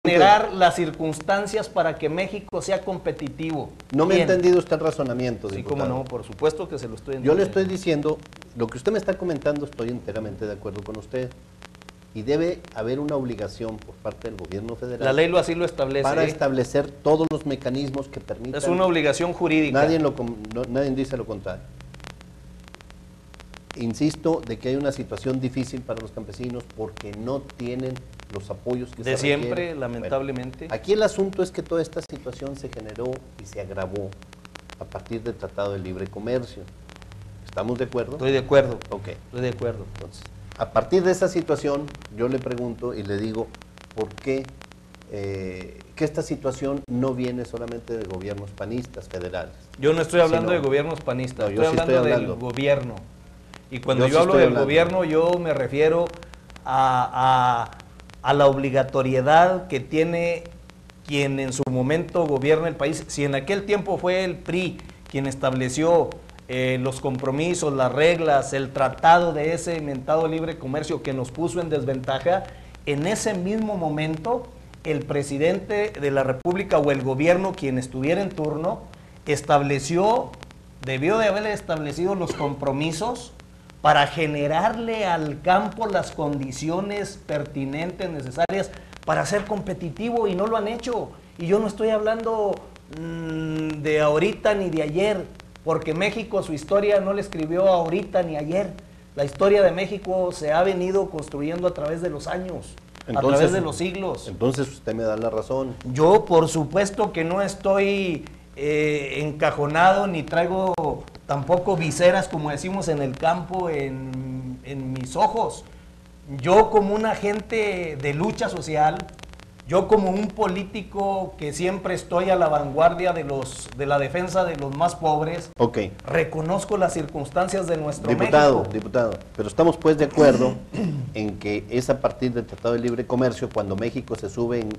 generar las circunstancias para que México sea competitivo. No me ha Bien. entendido usted el razonamiento, Sí, diputado. cómo no, por supuesto que se lo estoy Yo entendiendo. le estoy diciendo, lo que usted me está comentando, estoy enteramente de acuerdo con usted. Y debe haber una obligación por parte del gobierno federal. La ley así lo establece. Para establecer todos los mecanismos que permitan. Es una obligación jurídica. Nadie dice lo contrario. Insisto de que hay una situación difícil para los campesinos porque no tienen los apoyos que se requieren. De siempre, lamentablemente. Bueno, aquí el asunto es que toda esta situación se generó y se agravó a partir del Tratado de Libre Comercio. ¿Estamos de acuerdo? Estoy de acuerdo. Ok. Estoy de acuerdo. Entonces, a partir de esa situación, yo le pregunto y le digo, ¿por qué que esta situación no viene solamente de gobiernos panistas federales? Yo no estoy hablando Sino, de gobiernos panistas, no, yo estoy sí hablando estoy del hablando. gobierno. Y cuando Yo yo sí hablo estoy del hablando. gobierno, yo me refiero a la obligatoriedad que tiene quien en su momento gobierna el país. Si en aquel tiempo fue el PRI quien estableció los compromisos, las reglas, el tratado de ese inventado libre comercio que nos puso en desventaja, en ese mismo momento el presidente de la República o el gobierno, quien estuviera en turno, debió de haber establecido los compromisos para generarle al campo las condiciones pertinentes, necesarias para ser competitivo, y no lo han hecho. Y yo no estoy hablando de ahorita ni de ayer, porque México su historia no la escribió ahorita ni ayer. La historia de México se ha venido construyendo a través de los años, a través de los siglos. Entonces usted me da la razón. Yo por supuesto que no estoy encajonado ni traigo tampoco viseras, como decimos en el campo, en mis ojos. Yo como un agente de lucha social, yo como un político que siempre estoy a la vanguardia de la defensa de los más pobres, Ok. reconozco las circunstancias de nuestro Diputado, México. diputado, pero estamos pues de acuerdo en que es a partir del Tratado de Libre Comercio cuando México se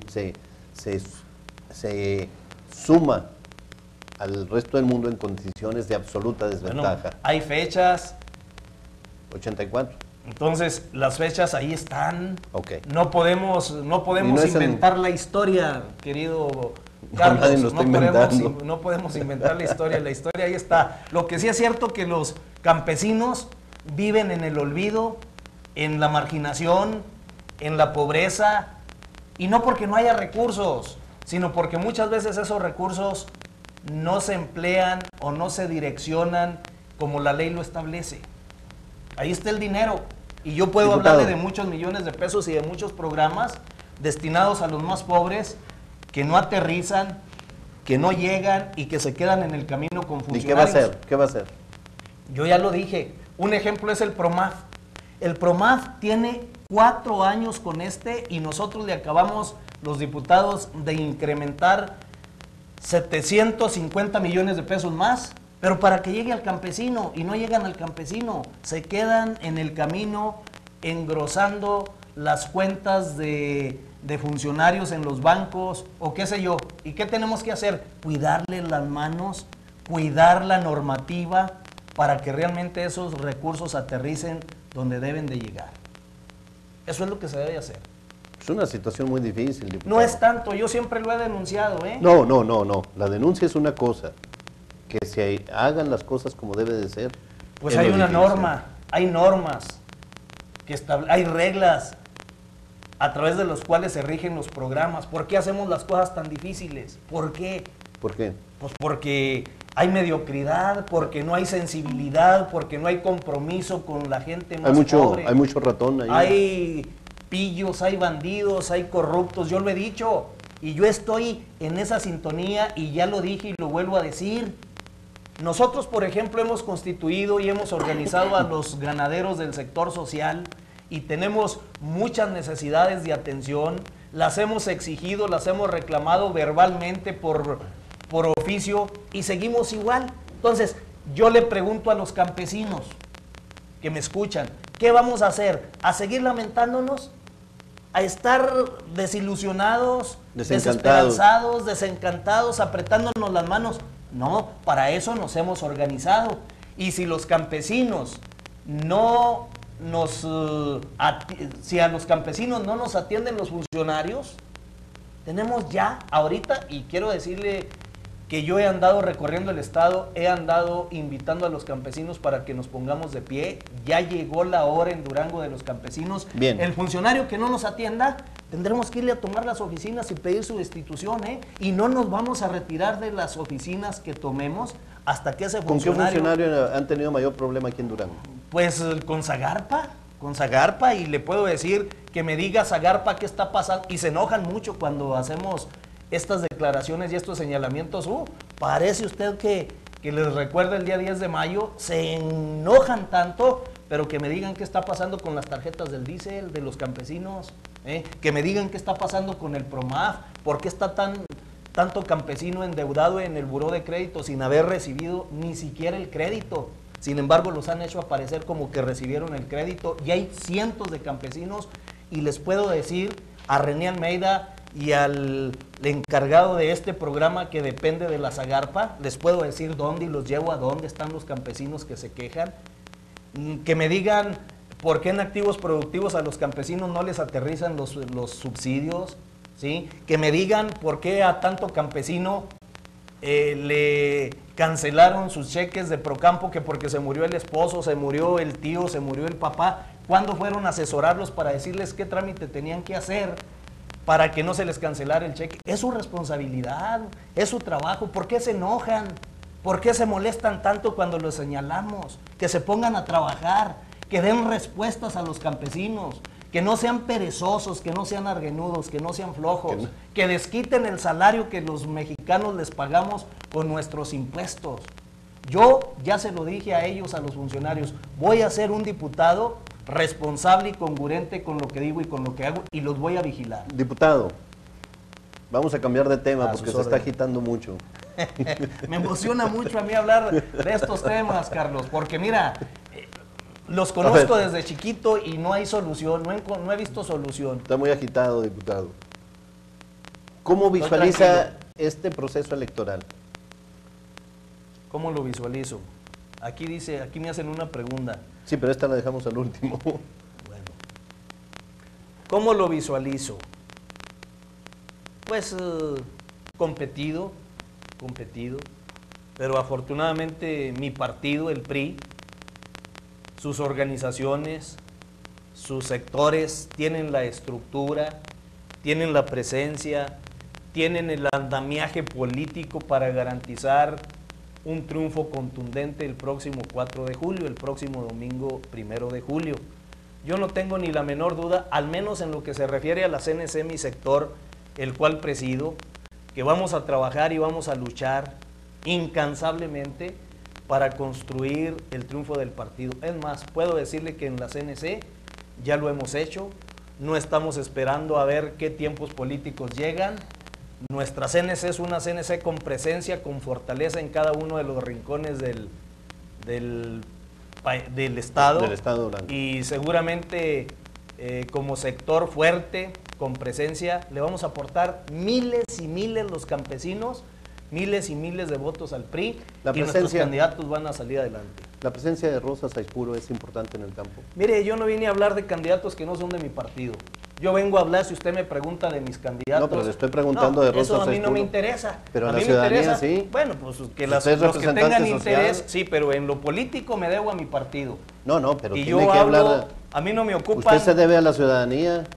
suma al resto del mundo en condiciones de absoluta Bueno, desventaja. hay fechas, 84. entonces las fechas ahí están. Ok. No podemos Y no es inventar la historia, querido No, Carlos. nadie lo está inventando. No podemos inventar la historia ahí está. Lo que sí es cierto que los campesinos viven en el olvido, en la marginación, en la pobreza, y no porque no haya recursos, sino porque muchas veces esos recursos no se emplean o no se direccionan como la ley lo establece. Ahí está el dinero. Y yo puedo Diputado, hablarle de muchos millones de pesos y de muchos programas destinados a los más pobres que no aterrizan, que no llegan y que se quedan en el camino con funcionarios. ¿Y qué va a hacer? ¿Qué va a hacer? Yo ya lo dije. Un ejemplo es el PROMAF. El PROMAF tiene 4 años con y nosotros le acabamos, los diputados, de incrementar 750 millones de pesos más, pero para que llegue al campesino, y no llegan al campesino, se quedan en el camino engrosando las cuentas de funcionarios en los bancos o qué sé yo. ¿Y qué tenemos que hacer? Cuidarle las manos, cuidar la normativa para que realmente esos recursos aterricen donde deben de llegar. Eso es lo que se debe hacer. Es una situación muy difícil, diputado. No es tanto, yo siempre lo he denunciado, ¿eh? No. La denuncia es una cosa. Que se hagan las cosas como debe de ser. Pues es hay lo una difícil. norma, hay normas, hay reglas a través de los cuales se rigen los programas. ¿Por qué hacemos las cosas tan difíciles? ¿Por qué? ¿Por qué? Pues porque hay mediocridad, porque no hay sensibilidad, porque no hay compromiso con la gente más pobre. Hay mucho ratón ahí. Hay pillos, hay bandidos, hay corruptos, yo lo he dicho. Y yo estoy en esa sintonía y ya lo dije y lo vuelvo a decir. Nosotros, por ejemplo, hemos constituido y hemos organizado a los ganaderos del sector social y tenemos muchas necesidades de atención, las hemos exigido, las hemos reclamado verbalmente por oficio y seguimos igual. Entonces, yo le pregunto a los campesinos que me escuchan, ¿qué vamos a hacer? ¿A seguir lamentándonos? ¿A estar desilusionados, desesperanzados, desencantados, apretándonos las manos? No, para eso nos hemos organizado. Y si los campesinos si a los campesinos no nos atienden los funcionarios, Tenemos ya ahorita, y quiero decirle que yo he andado recorriendo el estado, he andado invitando a los campesinos para que nos pongamos de pie. Ya llegó la hora en Durango de los campesinos. Bien. El funcionario que no nos atienda, tendremos que irle a tomar las oficinas y pedir su destitución, ¿eh? Y no nos vamos a retirar de las oficinas que tomemos hasta que ese funcionario... ¿Con qué funcionario han tenido mayor problema aquí en Durango? Pues con Zagarpa, y le puedo decir que me diga Zagarpa qué está pasando, y se enojan mucho cuando hacemos estas declaraciones y estos señalamientos. Parece usted que les recuerda el día 10 de mayo, se enojan tanto, pero que me digan qué está pasando con las tarjetas del diésel de los campesinos, que me digan qué está pasando con el PROMAF, por qué está tanto campesino endeudado en el buró de crédito sin haber recibido ni siquiera el crédito. Sin embargo, los han hecho aparecer como que recibieron el crédito, y hay cientos de campesinos, y les puedo decir a René Almeida y al encargado de este programa que depende de la Zagarpa, les puedo decir dónde y los llevo a dónde están los campesinos que se quejan, que me digan por qué en activos productivos a los campesinos no les aterrizan los subsidios, ¿sí? Que me digan por qué a tanto campesino le cancelaron sus cheques de Procampo, que porque se murió el esposo, se murió el tío, se murió el papá. ¿Cuándo fueron a asesorarlos para decirles qué trámite tenían que hacer para que no se les cancelara el cheque? Es su responsabilidad, es su trabajo. ¿Por qué se enojan? ¿Por qué se molestan tanto cuando los señalamos? Que se pongan a trabajar, que den respuestas a los campesinos, que no sean perezosos, que no sean arguenudos, que no sean flojos, que desquiten el salario que los mexicanos les pagamos con nuestros impuestos. Yo ya se lo dije a ellos, a los funcionarios, voy a ser un diputado responsable y congruente con lo que digo y con lo que hago, y los voy a vigilar. Diputado, vamos a cambiar de tema porque sus se está órdenes. agitando mucho. Me emociona mucho a mí hablar de estos temas, Carlos, porque mira, los conozco desde chiquito y no hay solución, no he visto solución. Está muy agitado, diputado. ¿Cómo Estoy visualiza tranquilo. este proceso electoral? ¿Cómo lo visualizo? Aquí dice, aquí me hacen una pregunta. Sí, pero esta la dejamos al último. Bueno, ¿cómo lo visualizo? Pues competido, pero afortunadamente mi partido, el PRI, sus organizaciones, sus sectores tienen la estructura, tienen la presencia, tienen el andamiaje político para garantizar un triunfo contundente el próximo 4 de julio, el próximo domingo 1 de julio. Yo no tengo ni la menor duda, al menos en lo que se refiere a la CNC, mi sector, el cual presido, que vamos a trabajar y vamos a luchar incansablemente para construir el triunfo del partido. Es más, puedo decirle que en la CNC ya lo hemos hecho, no estamos esperando a ver qué tiempos políticos llegan. Nuestra CNC es una CNC con presencia, con fortaleza en cada uno de los rincones del Estado. Del Estado blanco. Y seguramente como sector fuerte, con presencia, le vamos a aportar miles y miles los campesinos, miles y miles de votos al PRI, y nuestros candidatos van a salir adelante. La presencia de Rosa Saizpuro es importante en el campo. Mire, yo no vine a hablar de candidatos que no son de mi partido. Yo vengo a hablar, si usted me pregunta, de mis candidatos. No, pero le estoy preguntando de Rosa Eso a mí Saizpuro. no me interesa. Pero a la mí ciudadanía me interesa, sí. bueno, pues que Usted es los que tengan representante interés, social. sí, pero en lo político me debo a mi partido. No, pero Y tiene yo que hablo, hablar. a mí no me ocupa. Usted se debe a la ciudadanía.